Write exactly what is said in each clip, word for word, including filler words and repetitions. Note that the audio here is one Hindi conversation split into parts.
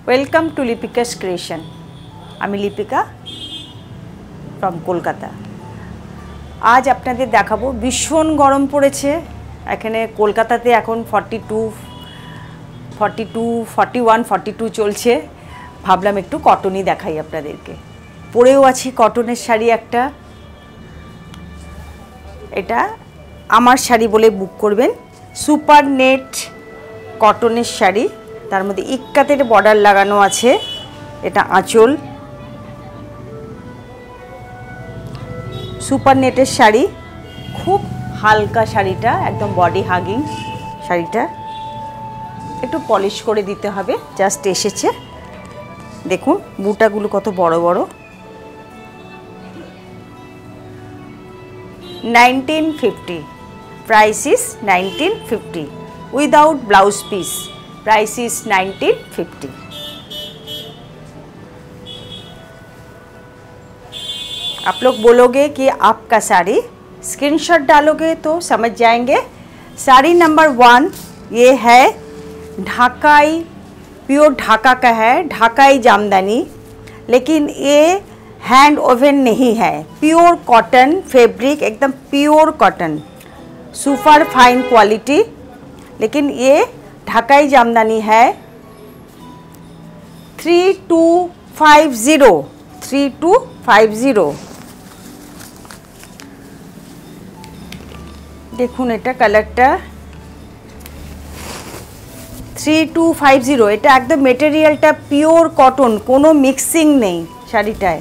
Welcome to লিপিকাস creation. আমি লিপিকা ফ্রম কলকাতা। আজ আপনাদের দেখাবো, ভীষণ গরম পড়েছে এখানে কলকাতাতে। এখন forty two forty two forty one forty two চলছে। ভাবলাম একটু কটনই দেখাই আপনাদেরকে। পরেও আছি কটনের শাড়ি একটা। এটা আমার শাড়ি বলে বুক করবেন। সুপার নেট কটনের শাড়ি, তার মধ্যে ইক্কাতের বর্ডার লাগানো আছে। এটা আঁচল, সুপার নেটের শাড়ি, খুব হালকা শাড়িটা, একদম বডি হাগিং শাড়িটা। একটু পলিশ করে দিতে হবে, জাস্ট এসেছে। দেখুন বুটাগুলো কত বড় বড়। Nineteen fifty, price is nineteen fifty, without blouse piece, price is nineteen fifty. आप लोग बोलोगे कि आपका साड़ी, स्क्रीनशॉट डालोगे तो समझ जाएंगे। साड़ी नंबर वन ये है ढाकाई, प्योर ढाका का है, ढाकाई जामदानी, लेकिन ये हैंड ओवन नहीं है, प्योर कॉटन फैब्रिक, एकदम pure cotton, super fine quality. लेकिन ये ढाकाई जामदानी है। Three two five zero, three two five zero. देखुन एटा कलरटा थ्री टू फाइव ज़ीरो। এটা একদম মেটেরিয়ালটা পিওর কটন, কোনো মিক্সিং নেই শাড়িটায়।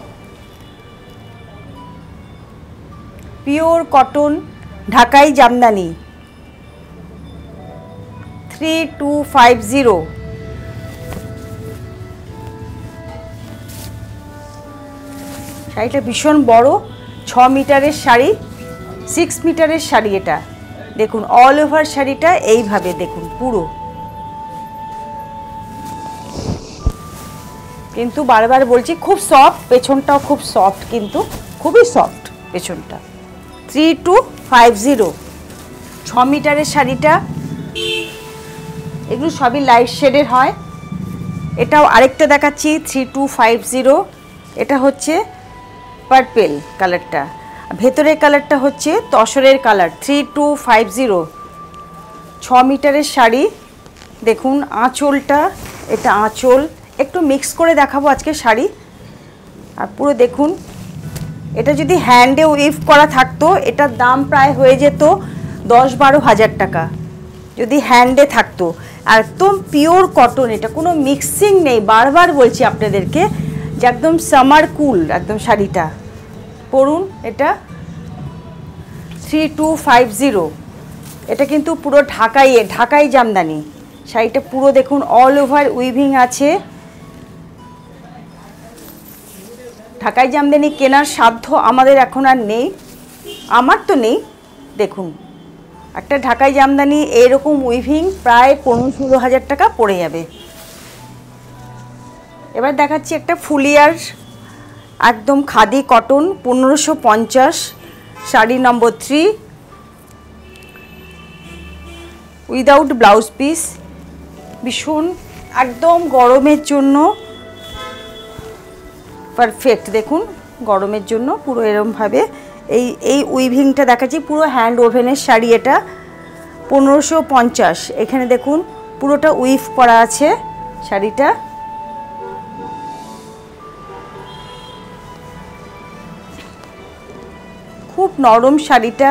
Pure cotton Dhakai Jamdani, three two five zero. শাড়িটা ভীষণ বড়, ছ মিটারের শাড়ি, সিক্স মিটারের শাড়ি এটা। দেখুন অল ওভার শাড়িটা এইভাবে দেখুন পুরো। কিন্তু বারবার বলছি খুব সফট, পেছনটাও খুব সফট, কিন্তু খুবই সফট পেছনটা। থ্রি টু ফাইভ জিরো, ছ মিটারের শাড়িটা। এগুলো সবই লাইট শেডের হয়। এটাও আরেকটা দেখাচ্ছি, থ্রি টু ফাইভ জিরো। এটা হচ্ছে পার্পেল কালারটা, ভেতরের কালারটা হচ্ছে তসরের colour. Three two five zero, ছ মিটারের শাড়ি। দেখুন আঁচলটা, এটা আঁচল একটু মিক্স করে দেখাবো আজকে শাড়ি। আর পুরো দেখুন, এটা যদি হ্যান্ডে উইভ করা থাকতো এটার দাম প্রায় হয়ে যেত দশ বারো হাজার টাকা, যদি হ্যান্ডে থাকতো। একদম পিওর কটন, এটা কোনো মিক্সিং নেই। বারবার বলছি আপনাদেরকে যে একদম সামার কুল একদম শাড়িটা। পরুন এটা থ্রি টু ফাইভ জিরো। এটা কিন্তু পুরো ঢাকাই, ঢাকাই জামদানি শাড়িটা। পুরো দেখুন অল ওভার উইভিং আছে। ঢাকাই জামদানি কেনার সাধ্য আমাদের এখন আর নেই, আমার তো নেই। দেখুন একটা ঢাকাই জামদানি এইরকম উইভিং প্রায় পনেরো ষোলো হাজার টাকা পড়ে যাবে। এবার দেখাচ্ছি একটা ফুলিয়ার একদম খাদি কটন, পনেরোশো পঞ্চাশ, sari number three, without blouse piece. ভীষণ একদম গরমের জন্য পারফেক্ট। দেখুন গরমের জন্য পুরো এরমভাবে এই এই উইভিংটা দেখাচ্ছি। পুরো হ্যান্ড ওভেনের শাড়ি এটা, পনেরোশো পঞ্চাশ। এখানে দেখুন পুরোটা উইভ করা আছে শাড়িটা। খুব নরম শাড়িটা,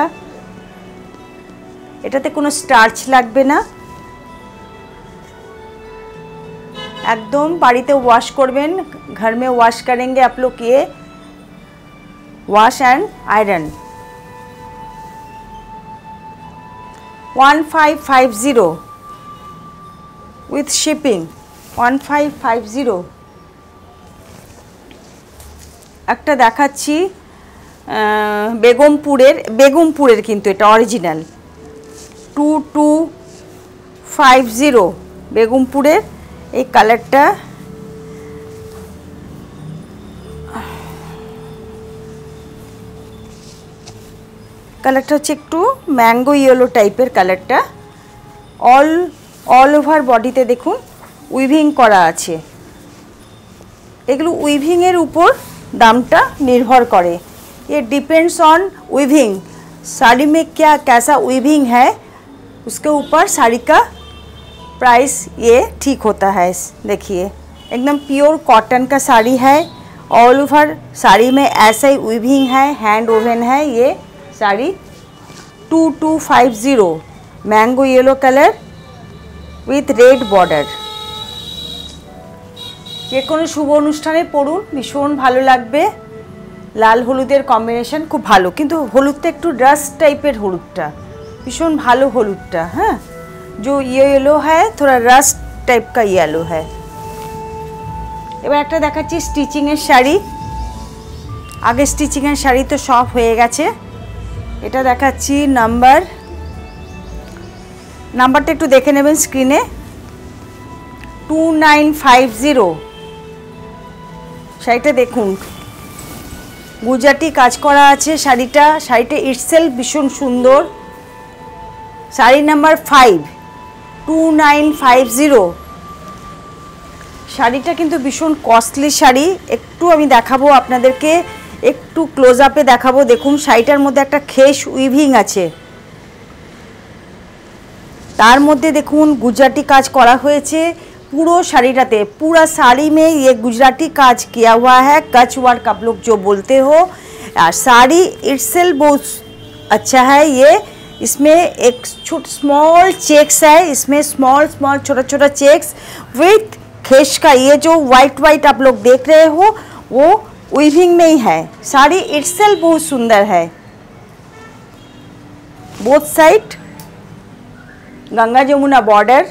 এটাতে কোনো স্টার্চ লাগবে না। एकदम बाड़ीते वॉश करबेन, घर में वॉश करेंगे आप लोग, ये wash and iron. One five five zero with shipping, one five five zero. একটা দেখাচ্ছি বেগমপুরের, বেগমপুরের কিন্তু এটা original, two two five zero বেগমপুরের। এই কালারটা কালারটা হচ্ছে একটু ম্যাঙ্গো ইয়েলো টাইপের কালারটা। অল অল ওভার বডিতে দেখুন উইভিং করা আছে। এগুলো উইভিং এর উপর দামটা নির্ভর করে। ये डिपेंड्स ऑन वीविंग, साड़ी में क्या कैसा वीविंग है उसके ऊपर साड़ी का प्राइस ये ठीक होता है। देखिए एकदम प्योर कॉटन का साड़ी है, ऑल ओवर साड़ी में ऐसा ही वीविंग है, हैंड वोवन है। ये sari two two five zero mango yellow colour with red border. যে কোনো শুভ অনুষ্ঠানে পরুন, ভীষণ ভালো লাগবে। লাল হলুদের কম্বিনেশন খুব ভালো, কিন্তু হলুদটা একটু ডাস্ট টাইপের হলুদটা, ভীষণ ভালো হলুদটা। হ্যাঁ, जो ये येलो है थोड़ा रस्ट टाइप का येलो है। এবার একটা দেখাচ্ছি স্টিচিংয়ের শাড়ি। আগে স্টিচিংয়ের শাড়ি তো সব হয়ে গেছে, এটা দেখাচ্ছি নাম্বার নাম্বারটা একটু দেখে নেবেন স্ক্রিনে। টু নাইন ফাইভ জিরো শাড়িটা দেখুন, গুজরাটি কাজ করা আছে শাড়িটা। শাড়িটা ইটসেলফ ভীষণ সুন্দর। Sari number five, two nine five zero. শাড়িটা কিন্তু ভীষণ কস্টলি শাড়ি। একটু আমি দেখাবো আপনাদেরকে, একটু ক্লোজ আপে দেখাবো। দেখুন শাড়িটার মধ্যে একটা খেস উইভিং আছে, তার মধ্যে দেখুন গুজরাটি কাজ করা হয়েছে पूरो শাড়িটাতে। पूरा साड़ी में ये गुजराती काज किया हुआ है, कच वर्क आप लोग जो बोलते हो। और साड़ी इटसेल्फ बहुत अच्छा है। ये इसमें एक छोटा स्मॉल चेक्स है, इसमें स्मॉल स्मॉल छोटा छोटा चेक्स विथ खेश का। ये जो वाइट वाइट आप लोग देख रहे हो वो वीविंग में ही है। साड़ी इटसेल्फ बहुत सुंदर है। Both side Ganga Jamuna border.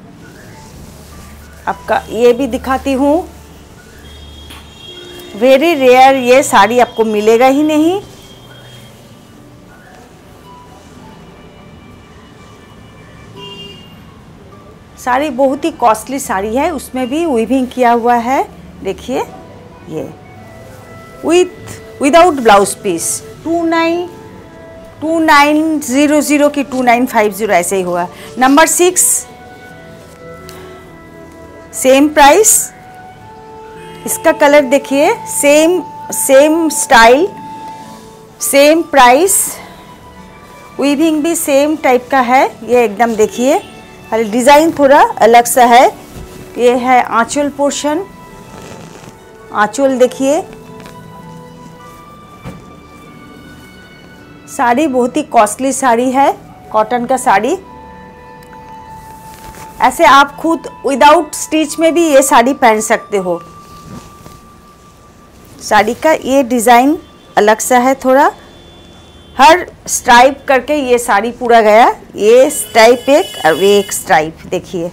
आपका ये भी दिखाती हूँ, वेरी रेयर ये साड़ी आपको मिलेगा ही नहीं। साड़ी बहुत ही कॉस्टली साड़ी है, उसमें भी वीविंग किया हुआ है। देखिए ये with without blouse piece. Two nine two nine zero zero की टू नाइन फाइव ज़ीरो ऐसे ही होगा। Number six same price. इसका कलर देखिए, same same style same price, weaving भी सेम टाइप का है। ये एकदम देखिए, खाली डिज़ाइन थोड़ा अलग सा है। ये है आंचल पोर्शन, आंचल देखिए। साड़ी बहुत ही कॉस्टली साड़ी है, कॉटन का साड़ी। ऐसे आप खुद विदाउट स्टिच में भी ये साड़ी पहन सकते हो। साड़ी का ये डिज़ाइन अलग सा है थोड़ा, हर स्ट्राइप करके ये साड़ी पूरा गया। ये स्ट्राइप एक और ये एक स्ट्राइप देखिए,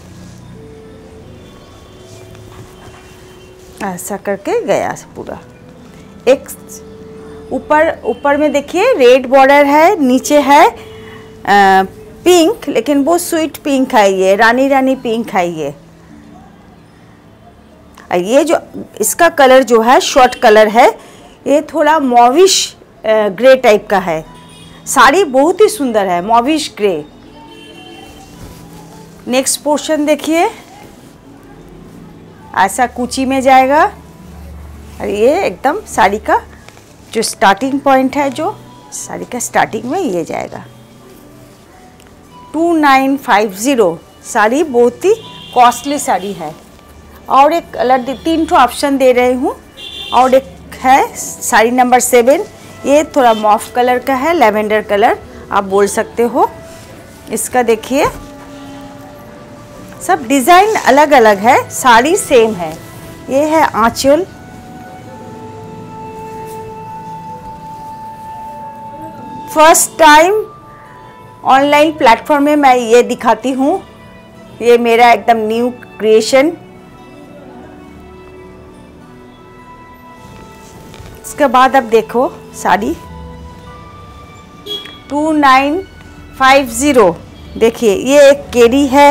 ऐसा करके गया पूरा। एक ऊपर ऊपर में देखिए रेड बॉर्डर है, नीचे है आ, पिंक, लेकिन वो स्वीट पिंक है, ये रानी रानी पिंक है ये। ये जो इसका कलर जो है शॉर्ट कलर है, ये थोड़ा मॉविश ग्रे टाइप का है। साड़ी बहुत ही सुंदर है, मॉविश ग्रे। नेक्स्ट पोर्शन देखिए, ऐसा कुची में जाएगा। और ये एकदम साड़ी का जो स्टार्टिंग पॉइंट है, जो साड़ी का स्टार्टिंग में ये जाएगा। Two nine five zero sari बहुत ही कॉस्टली साड़ी है। और एक कलर, तीन ठो ऑप्शन दे रही हूँ। और एक है साड़ी नंबर सेवन, ये थोड़ा मॉफ कलर का है, लेवेंडर कलर आप बोल सकते हो। इसका देखिए सब डिज़ाइन अलग अलग है, साड़ी सेम है। ये है आंचल, फर्स्ट टाइम ऑनलाइन प्लेटफॉर्म में मैं ये दिखाती हूँ। ये मेरा एकदम न्यू क्रिएशन। इसके बाद अब देखो sari two nine five zero. देखिए ये एक केरी है,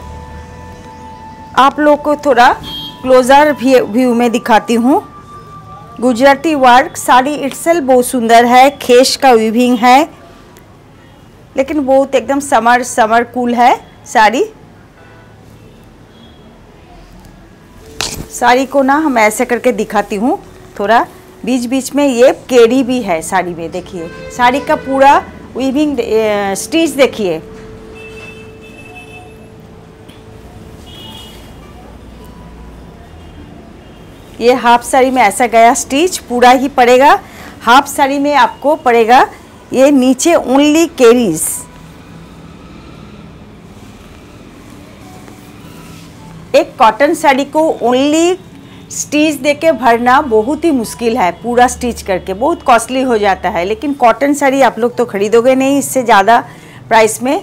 आप लोग को थोड़ा क्लोजर व्यू में दिखाती हूँ। गुजराती वर्क, साड़ी इटसेल्फ बहुत सुंदर है, खेश का वीविंग है, लेकिन बहुत एकदम समर समर कूल है साड़ी। साड़ी को ना हम ऐसे करके दिखाती हूँ, थोड़ा बीच बीच में ये केरी भी है साड़ी में। देखिए साड़ी का पूरा वीविंग स्टिच देखिए। ये हाफ साड़ी में ऐसा गया स्टिच, पूरा ही पड़ेगा। हाफ साड़ी में आपको पड़ेगा ये नीचे ओनली केरीज। एक कॉटन साड़ी को ओनली स्टिच देके भरना बहुत ही मुश्किल है, पूरा स्टिच करके बहुत कॉस्टली हो जाता है। लेकिन कॉटन साड़ी आप लोग तो खरीदोगे नहीं इससे ज़्यादा प्राइस में।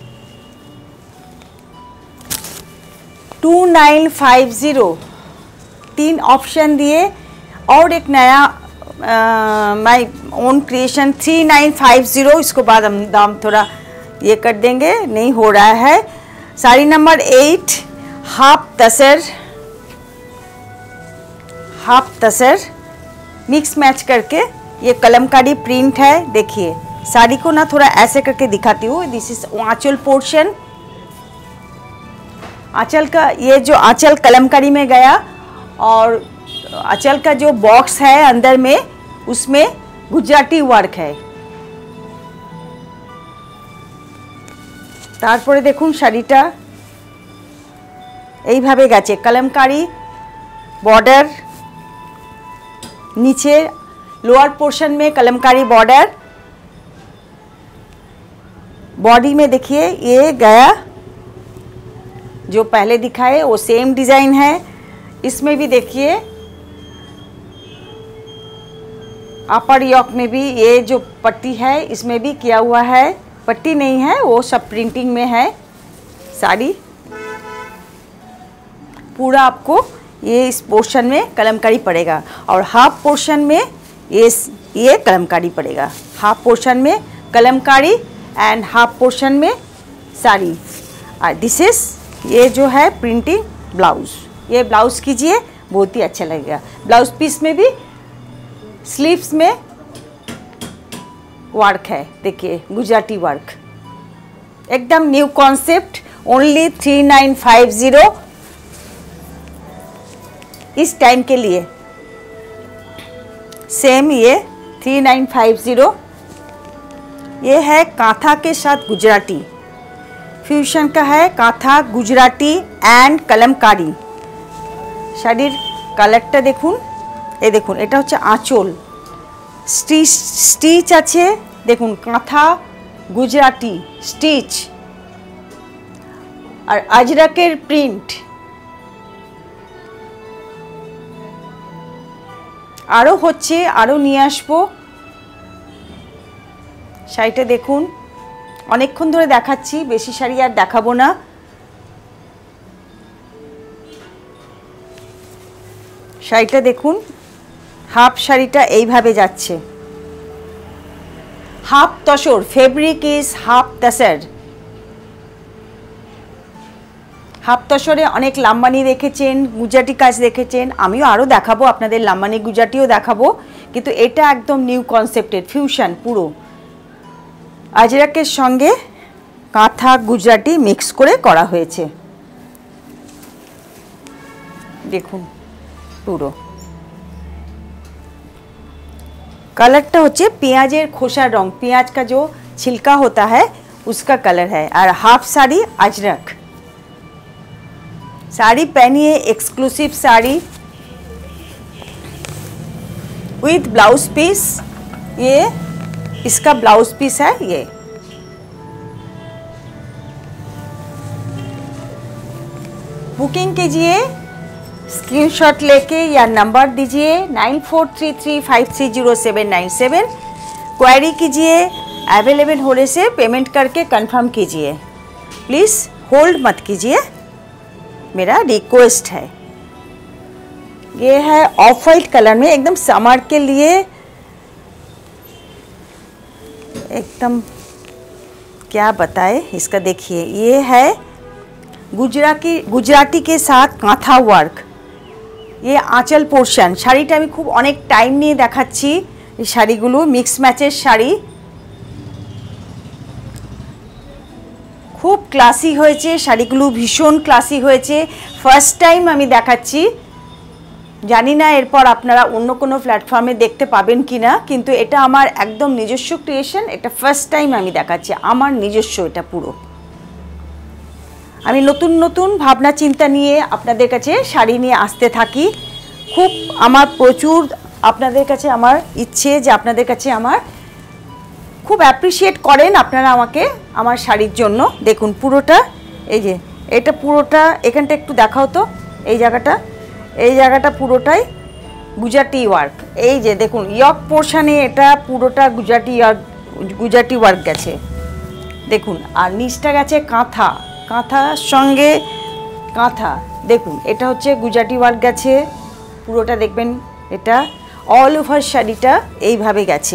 टू नाइन फाइव ज़ीरो तीन ऑप्शन दिए और एक नया my own creation three nine five zero. इसको बाद हम दाम थोड़ा ये कर देंगे, नहीं हो रहा है। साड़ी नंबर एट, हाफ तसर, हाफ तसर मिक्स मैच करके ये कलमकारी प्रिंट है। देखिए साड़ी को ना थोड़ा ऐसे करके दिखाती हूँ। दिस इज आंचल पोर्शन। आंचल का ये जो आंचल कलमकारी में गया और आंचल का जो बॉक्स है अंदर में उसमें गुजराती वर्क है। तारपरे देखुन शाड़ीटा এইভাবে গেছে, कलमकारी बॉर्डर, नीचे लोअर पोर्शन में कलमकारी बॉर्डर, बॉडी में देखिए ये गया जो पहले दिखाए वो सेम डिज़ाइन है। इसमें भी देखिए अपर यॉक में भी ये जो पट्टी है इसमें भी किया हुआ है। पट्टी नहीं है, वो सब प्रिंटिंग में है। साड़ी पूरा आपको ये इस पोर्शन में कलमकारी पड़ेगा और हाफ पोर्शन में ये ये कलमकारी पड़ेगा। हाफ पोर्शन में कलमकारी एंड हाफ पोर्शन में साड़ी। और दिस इज ये जो है प्रिंटिंग ब्लाउज। ये ब्लाउज कीजिए, बहुत ही अच्छा लगेगा। ब्लाउज पीस में भी स्लीव्स में वर्क है, देखिए गुजराती वर्क, एकदम new concept. Only three nine five zero इस टाइम के लिए। सेम ये थ्री नाइन फाइव ज़ीरो। ये है कांथा के साथ गुजराती, फ्यूशन का है कांथा गुजराती एंड कलमकारी। शाड़ीर कालारटा देखुन, ए देखुन এটা হচ্ছে আঁচল, স্টিচ স্টিচ আছে দেখুন, কাঁথা গুজরাটি স্টিচ আর আজরাকের প্রিন্ট। আরও হচ্ছে, আরও নিয়ে আসবো। শাড়িটা দেখুন, অনেকক্ষণ ধরে দেখাচ্ছি, বেশি শাড়ি আর দেখাবো না। শাড়িটা দেখুন, হাফ শাড়িটা এইভাবে যাচ্ছে। হাফ তসর, ফেব্রিক ইজ হাফ তসর। হাফ তসরে অনেক লাম্বানি দেখেছেন, গুজরাটি কাজ দেখেছেন, আমিও আরও দেখাবো আপনাদের, লাম্বানি গুজরাটিও দেখাবো। কিন্তু এটা একদম নিউ কনসেপ্টের ফিউশন, পুরো আজরাকের সঙ্গে কাঁথা গুজরাটি মিক্স করে করা হয়েছে। দেখুন পুরো कलरটা হচ্ছে পেঁয়াজের খোসার রং, পেঁয়াজ का जो छिलका होता है उसका कलर है। और हाफ साड़ी अजरक साड़ी पहनी है, exclusive sari with blouse piece. ये इसका ब्लाउज पीस है। ये बुकिंग कीजिए, स्क्रीनशॉट लेके या नंबर दीजिए nine four three three five three zero seven nine seven. Query कीजिए, अवेलेबल होने से पेमेंट करके कंफर्म कीजिए। प्लीज़ होल्ड मत कीजिए, मेरा रिक्वेस्ट है। ये है ऑफ वाइट कलर में, एकदम समर के लिए एकदम क्या बताए इसका। देखिए ये है गुजराती गुजराती के साथ कांथा वर्क। ये आँचल पोर्शन। শাড়িটা আমি খুব অনেক টাইম নিয়ে দেখাচ্ছি। এই শাড়িগুলো মিক্স ম্যাচের শাড়ি, খুব ক্লাসি হয়েছে শাড়িগুলো, ভীষণ ক্লাসি হয়েছে। ফার্স্ট টাইম আমি দেখাচ্ছি জানি না এরপর আপনারা অন্য কোনো প্ল্যাটফর্মে দেখতে পাবেন কি না, কিন্তু এটা আমার একদম নিজস্ব ক্রিয়েশন। এটা ফার্স্ট টাইম আমি দেখাচ্ছি, আমার নিজস্ব এটা পুরো। আমি নতুন নতুন ভাবনা চিন্তা নিয়ে আপনাদের কাছে শাড়ি নিয়ে আসতে থাকি। খুব আমার প্রচুর আপনাদের কাছে আমার ইচ্ছে যে আপনাদের কাছে আমার খুব অ্যাপ্রিসিয়েট করেন আপনারা আমাকে আমার শাড়ির জন্য। দেখুন পুরোটা, এই যে এটা পুরোটা, এখানটা একটু দেখাও তো, এই জায়গাটা, এই জায়গাটা পুরোটাই গুজরাটি ওয়ার্ক। এই যে দেখুন ইয়ক পোর্শনে এটা পুরোটা গুজরাটি ওয়ার্ক, গুজরাটি ওয়ার্ক গেছে দেখুন। আর নিচটা গেছে কাঁথা, কাঁথার সঙ্গে কাঁথা। দেখুন এটা হচ্ছে গুজরাটি ওয়ার্ক গেছে পুরোটা, দেখবেন এটা অল ওভার শাড়িটা এইভাবে গেছে।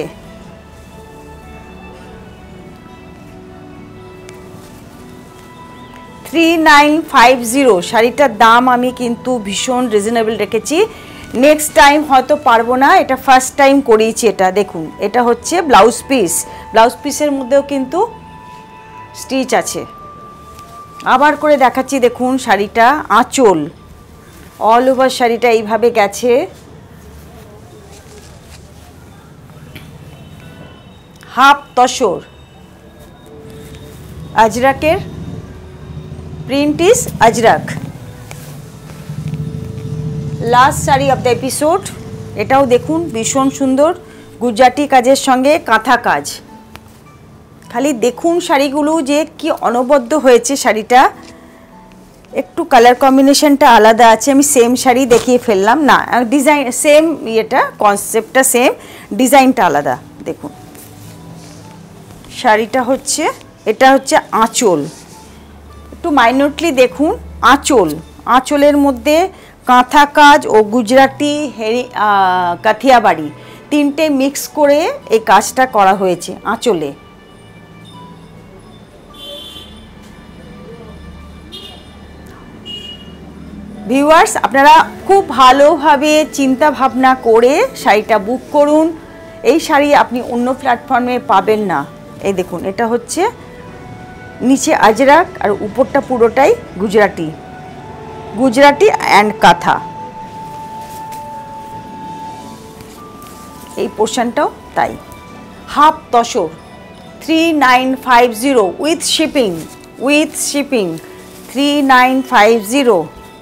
থ্রি নাইন ফাইভ জিরো শাড়িটার দাম আমি কিন্তু ভীষণ রিজনেবল রেখেছি। নেক্সট টাইম হয়তো পারবো না, এটা ফার্স্ট টাইম করিয়েছি এটা। দেখুন এটা হচ্ছে ব্লাউজ পিস, ব্লাউজ পিসের মধ্যেও কিন্তু স্টিচ আছে। আবার করে দেখাচ্ছি, দেখুন শাড়িটা আঁচল, অল ওভার শাড়িটা এইভাবে গেছে। হাফ তসর, আজরাকের print is Ajrakh. Last sari of the episode, এটাও দেখুন ভীষণ সুন্দর গুজরাটি কাজের সঙ্গে কাঁথা কাজ। খালি দেখুন শাড়িগুলো যে কি অনবদ্য হয়েছে শাড়িটা। একটু কালার কম্বিনেশনটা আলাদা আছে, আমি সেম শাড়ি দেখিয়ে ফেললাম না, ডিজাইন সেম, ইয়েটা কনসেপ্টটা সেম, ডিজাইনটা আলাদা। দেখুন শাড়িটা হচ্ছে, এটা হচ্ছে আঁচল, একটু মাইনরলি দেখুন আঁচল, আঁচলের মধ্যে কাঁথা কাজ ও গুজরাটি হেরি কাথিয়াবাড়ি তিনটে মিক্স করে এই কাজটা করা হয়েছে আঁচলে। ভিউয়ার্স আপনারা খুব ভালোভাবে চিন্তা ভাবনা করে শাড়িটা বুক করুন। এই শাড়ি আপনি অন্য প্ল্যাটফর্মে পাবেন না। এই দেখুন এটা হচ্ছে নিচে আজরাক আর উপরটা পুরোটাই গুজরাটি, গুজরাটি অ্যান্ড কাঁথা। এই পোর্শনটাও তাই। হাফ তসর, three nine five zero with shipping, with shipping three nine five zero.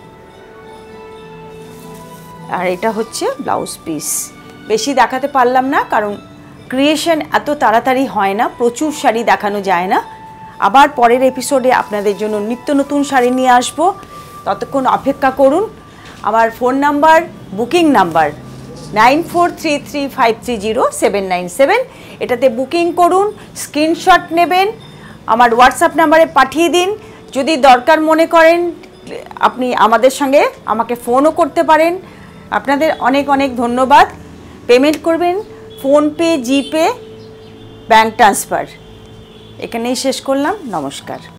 আর এটা হচ্ছে ব্লাউজ পিস। বেশি দেখাতে পারলাম না কারণ ক্রিয়েশন এত তাড়াতাড়ি হয় না, প্রচুর শাড়ি দেখানো যায় না। আবার পরের এপিসোডে আপনাদের জন্য নিত্য নতুন শাড়ি নিয়ে আসব, ততক্ষণ অপেক্ষা করুন। আমার phone number, booking number nine four three three five three zero seven nine seven, এটাতে বুকিং করুন, স্ক্রিনশট নেবেন, আমার হোয়াটসঅ্যাপ নাম্বারে পাঠিয়ে দিন। যদি দরকার মনে করেন আপনি আমাদের সঙ্গে আমাকে ফোনও করতে পারেন। আপনাদের অনেক অনেক ধন্যবাদ। পেমেন্ট করবেন ফোনপে, জিপে, ব্যাঙ্ক ট্রান্সফার। এখানেই শেষ করলাম, নমস্কার।